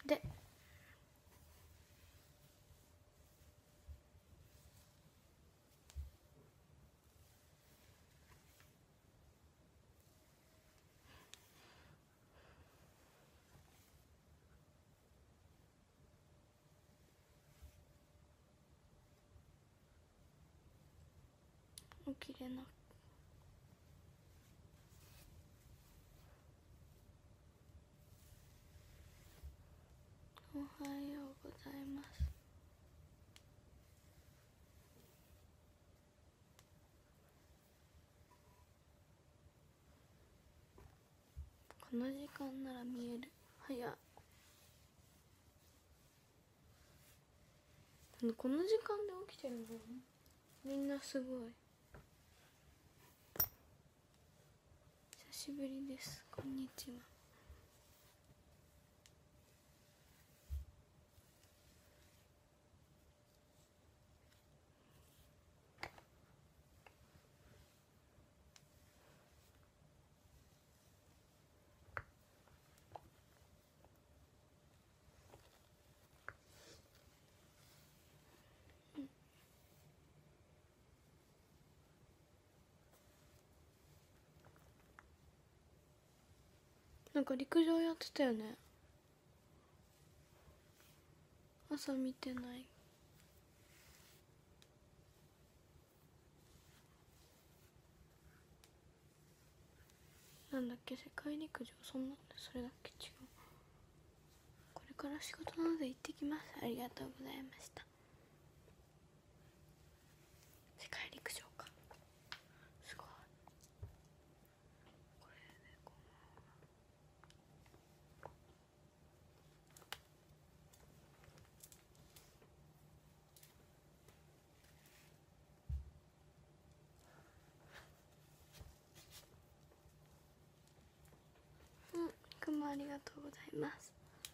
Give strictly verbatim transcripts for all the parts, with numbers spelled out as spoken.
で起きれなくおはようございます。この時間なら見える。早っ。この時間で起きてるのみんなすごい。久しぶりです。こんにちは。なんか陸上やってたよね。朝見てない。なんだっけ、世界陸上、そんなんでそれだっけ。違う。これから仕事なので行ってきます。ありがとうございました。世界陸上か、すごい。これでこう。うん、くもありがとうございます。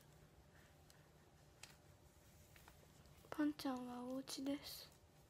パンちゃんはお家です。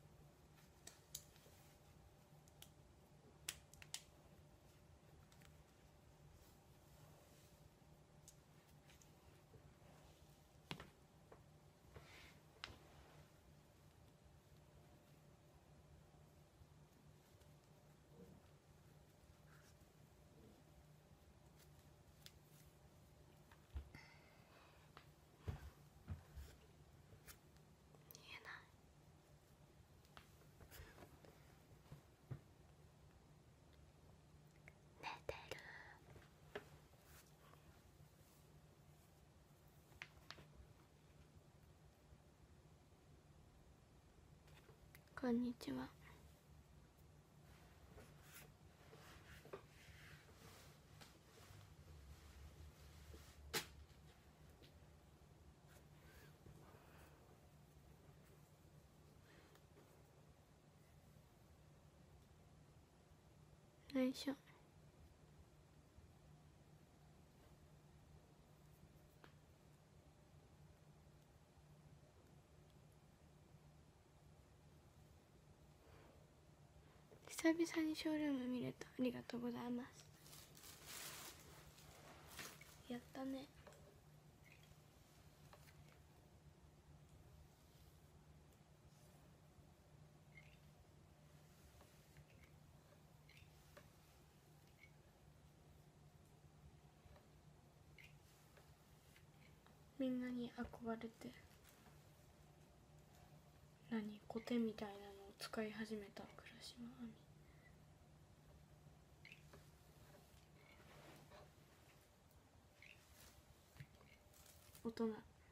こんにちは。よいしょ。久々にショールーム見れた。ありがとうございます。やったね。みんなに憧れて何コテみたいなのを使い始めた倉島亜美。大人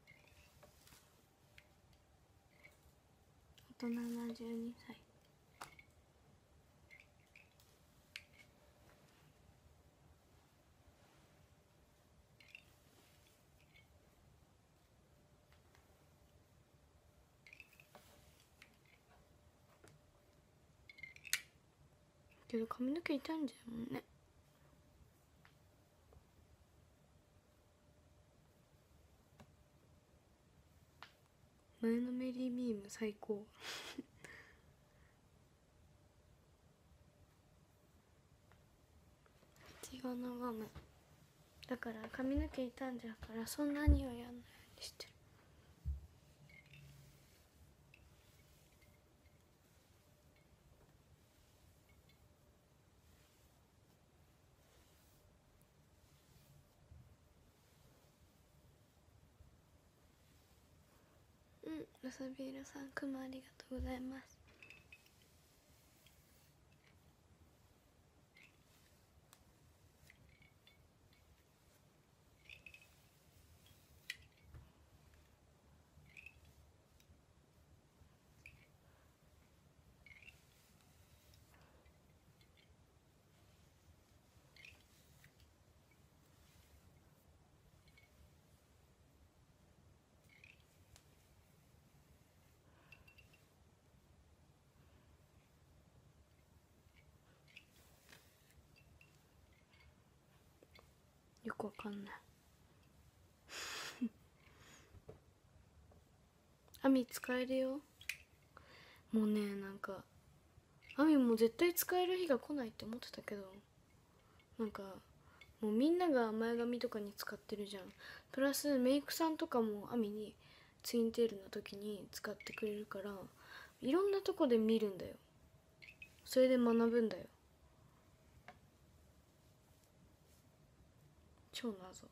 大人なじゅうにさい。けど髪の毛傷んじゃうもんね。前のメリービーム最高。血が長む。だから髪の毛傷んじゃうからそんなにはやんないようににしてる。うん、わさビールさん、くまありがとうございます。よくわかんないアミ使えるよ。もうね、なんかアミも絶対使える日が来ないって思ってたけど、なんかもうみんなが前髪とかに使ってるじゃん。プラスメイクさんとかもアミにツインテールの時に使ってくれるから、いろんなとこで見るんだよ。それで学ぶんだよ。超謎。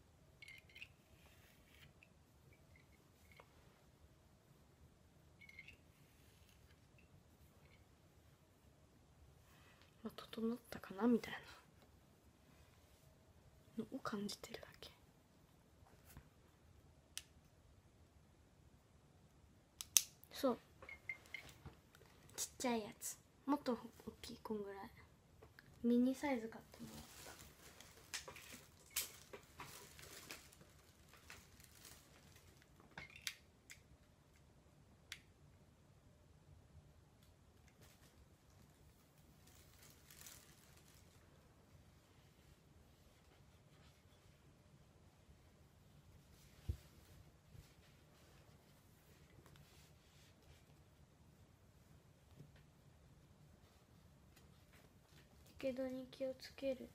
まあ、整ったかなみたいなのを感じてるだけ。そう、ちっちゃいやつ、もっと大きいこんぐらいミニサイズ買ってもらった。やけどに気をつける。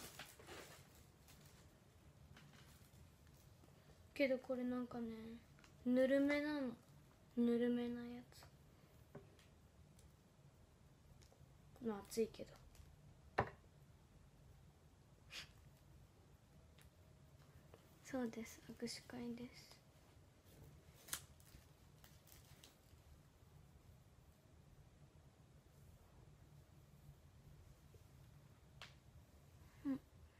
けどこれなんかね、ぬるめなの。ぬるめなやつ。まあ暑いけどそうです、握手会です。うん、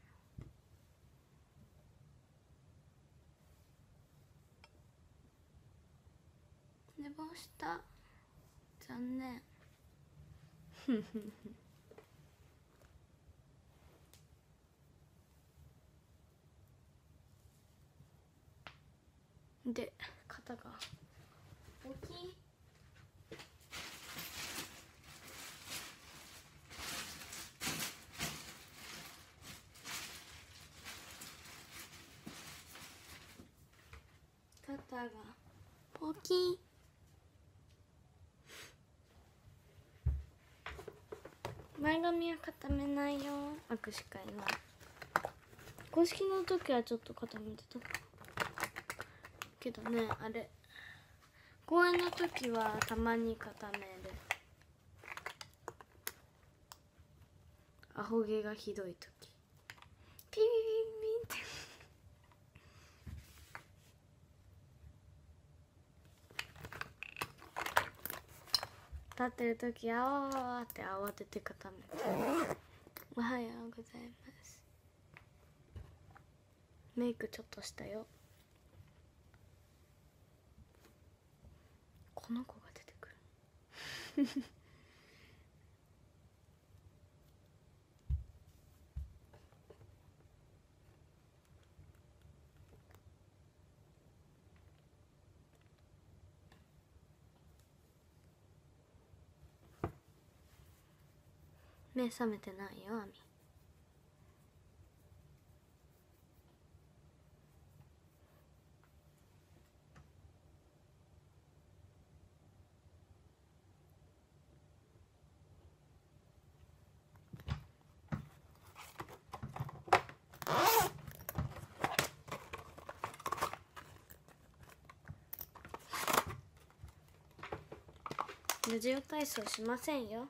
寝坊した、残念で、肩が大きい。肩が大きい。前髪は固めないよ、握手会は。公式の時はちょっと固めてたけどね、あれ公演の時はたまに固める。アホ毛がひどい時、ピーピーピーピーって立ってる時、あわわわって慌てて固める。おはようございます。メイクちょっとしたよ。この子が出てくる目覚めてないよ、アミ。 ラジオ体操しませんよ。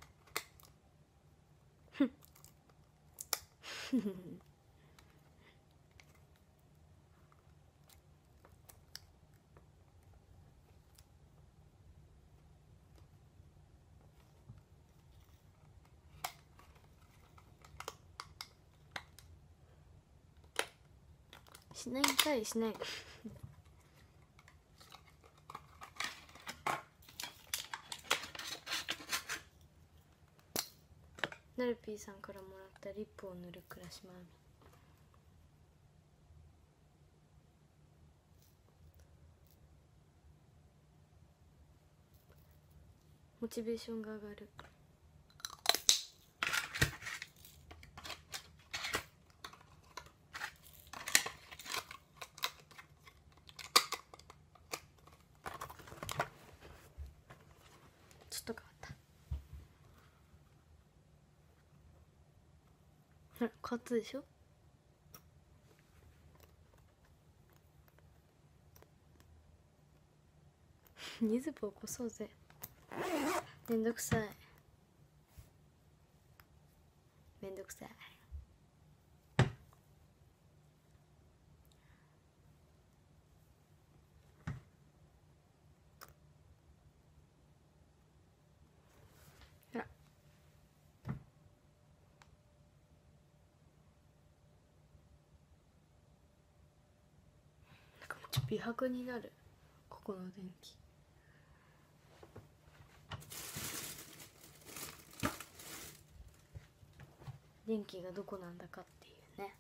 しないんかいしない。なるぴーさんからもらったリップを塗る倉島亜美。モチベーションが上がる。ちょっと変わった。ほら変わったでしょ。ニズポ起こそうぜ。めんどくさいめんどくさい。ほらなんかちょっと美白になる。ここの電気。電気がどこなんだかっていうね。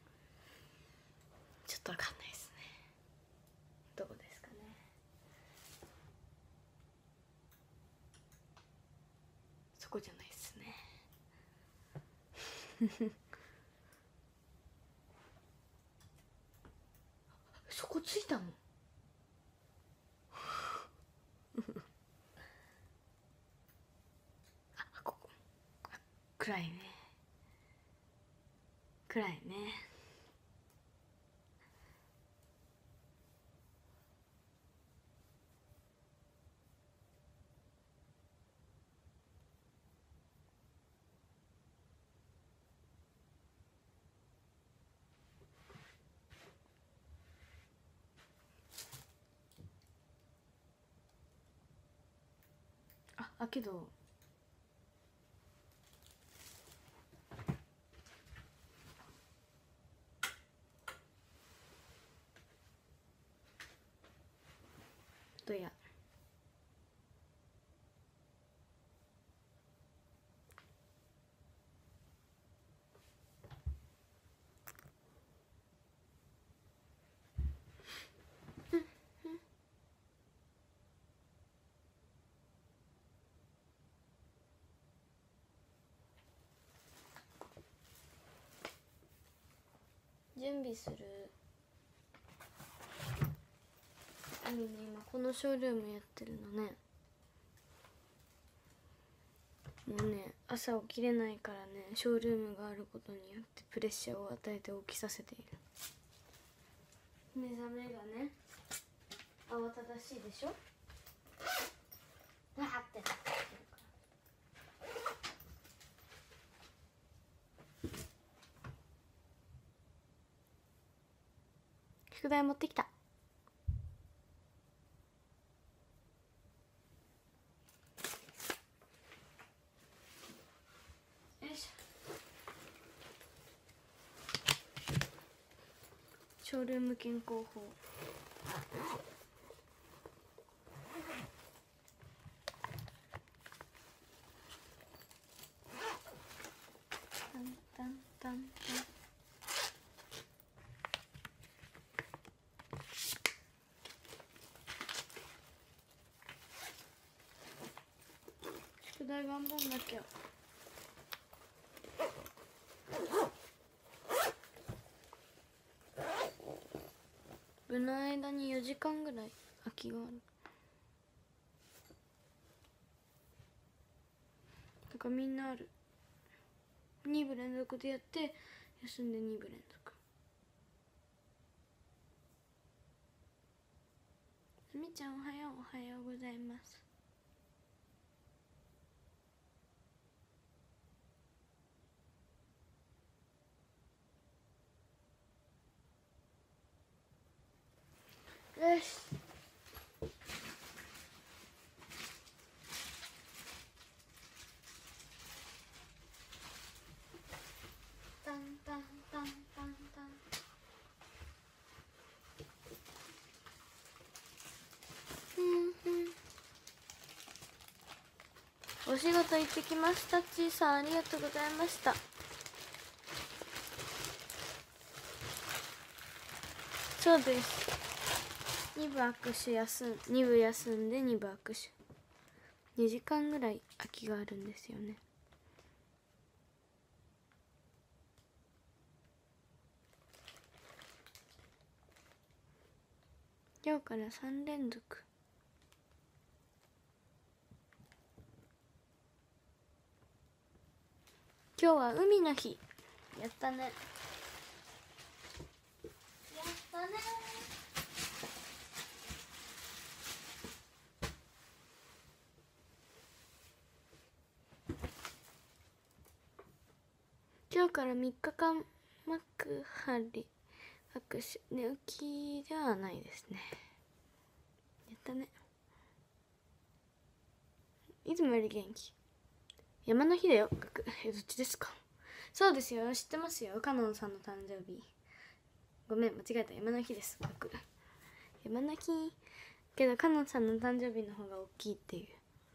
ちょっとわかんないですね。どこですかね。そこじゃないですね。そこついたの？あ、ここ。暗いね。暗いね。あ、あけどどや準備する。あのね、今このショールームやってるのね。もうね、朝起きれないからね、ショールームがあることによってプレッシャーを与えて起きさせている。目覚めがね慌ただしいでしょ。わーってなってるから。宿題持ってきた。よいしょ。ショールーム健康法。タンタンタンタン。宿題頑張んなきゃ。部の間によじかんぐらい空きがある。だからみんなある。に部連続でやって休んでに部連続。すみちゃんおはよう。おはようございます。 よし。タンタンタンタンタン。うんうん。お仕事行ってきました。ちいさんありがとうございました。そうです。にぶ握手休んにぶ休んでにぶ握手。にじかんぐらい空きがあるんですよね。今日からさん連続。今日は海の日。やったね。やったね。今日からみっかかん幕張握手寝起きではないですね。やったね。いつもより元気。山の日だよ。え、どっちですか？そうですよ、知ってますよ。カノンさんの誕生日。ごめん、間違えた。山の日です。山の日けどカノンさんの誕生日の方が大きいっていう。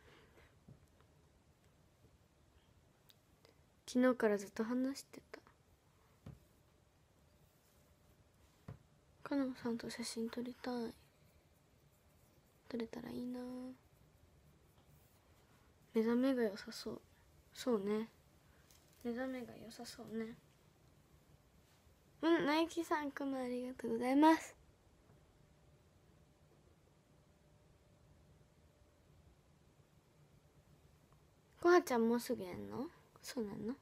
昨日からずっと話してた。カノンさんと写真撮りたい。撮れたらいいな。目覚めが良さそう。そうね、目覚めが良さそうね。うん、なゆきさんこのありがとうございます。こはちゃんもうすぐやんの？そうなの？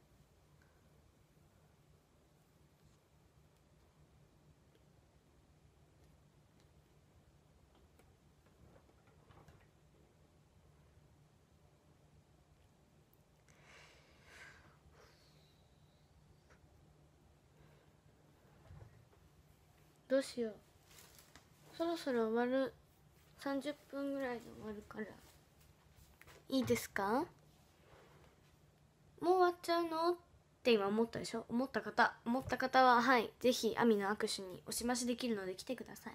どうしよう。そろそろ終わる。さんじゅっぷんぐらいで終わるからいいですか？もう終わっちゃうのって今思ったでしょ。思った方思った方ははいぜひアミの握手におしましできるので来てください。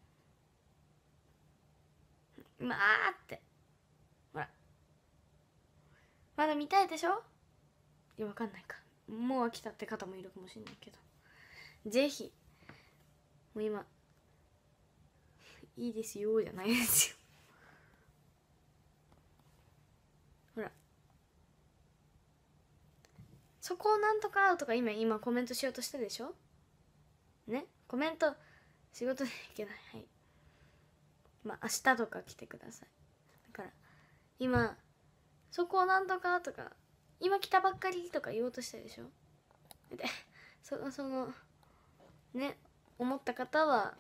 まあってほら、まだ見たいでしょ。いやわかんないか、もう飽きたって方もいるかもしれないけど、ぜひもう今いいですよじゃないですよ。ほら、そこをなんとかとか今今コメントしようとしたでしょね。コメント仕事でいけない。はい、まあ明日とか来てください。だから今そこをなんとかとか今来たばっかりとか言おうとしたでしょ。でそのそのね思った方は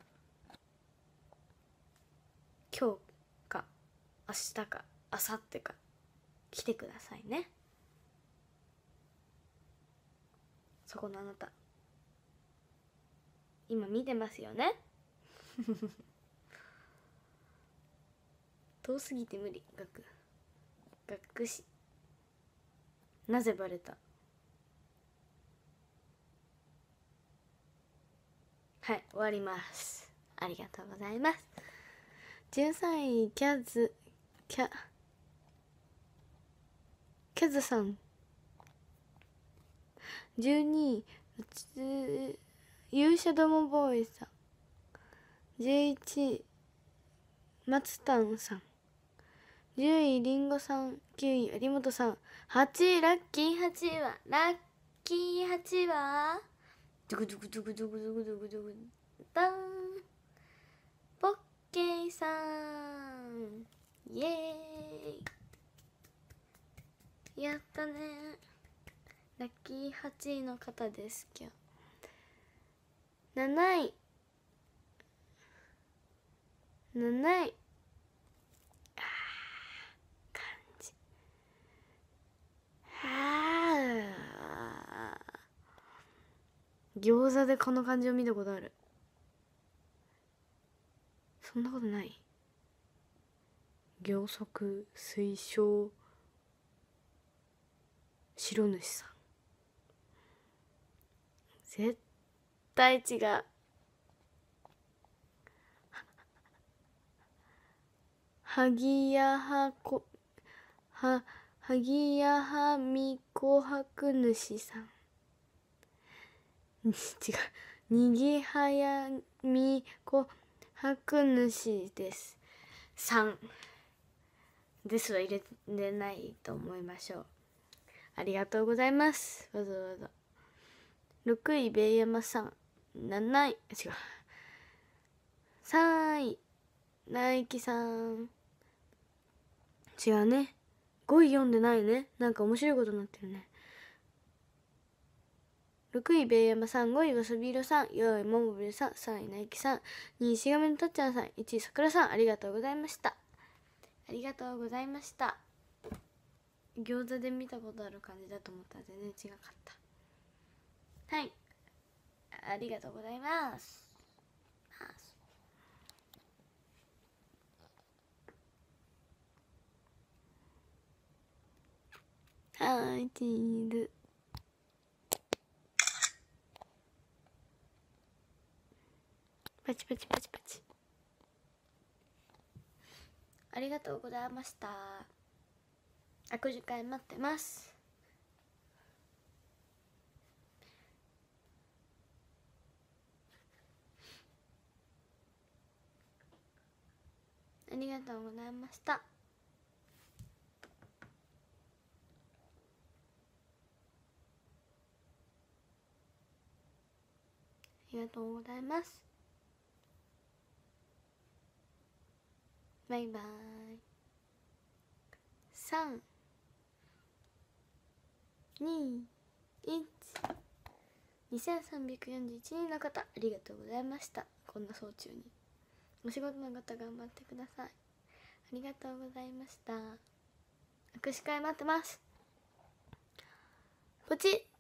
今日か明日か明後日か来てくださいね。そこのあなた今見てますよね。遠すぎて無理。学学士なぜバレた。はい、終わります。ありがとうございます。じゅうさんいキャズキャキャズさん。じゅうにい勇者どもボーイさん。じゅういちい松丹さん。じゅういりんごさん。きゅうい有本さん。はちいラッキーはちはラッキーはちはドゥクドゥクドゥクドゥクドゥクドゥクドゥクダンポッケーさん。イエーイ、やったね。ラッキーはちいの方です。今日なないなないあー感じはあ餃子でこの感じを見たことある。 そんなことない。行足推奨白主さん、絶対違う。萩谷はこは萩谷はみこ博主さん違う、にぎはやみこ博主ですさんですは入れないと思いましょう。ありがとうございます。わざわざ。ろくいベイヤマさん、なない違う、さんいナイキさん、違うね、ごい読んでないね。なんか面白いことになってるね。ろくいベイヤマさん、ごいわさびいろさん、よんいももびるさん、さんいナイキさん、にいしがみのたっちゃんさん、いちいさくらさん、ありがとうございました。ありがとうございました。餃子で見たことある感じだと思ったら全然違かった。はい、ありがとうございます。はい、チーズ。パチパチパチパチ。ありがとうございました。握手会待ってます。ありがとうございました。ありがとうございます。バイバイ。さん、に、いち。にせんさんびゃくよんじゅういちにんの方、ありがとうございました。こんな早中に。お仕事の方頑張ってください。ありがとうございました。握手会待ってます。ポチッ。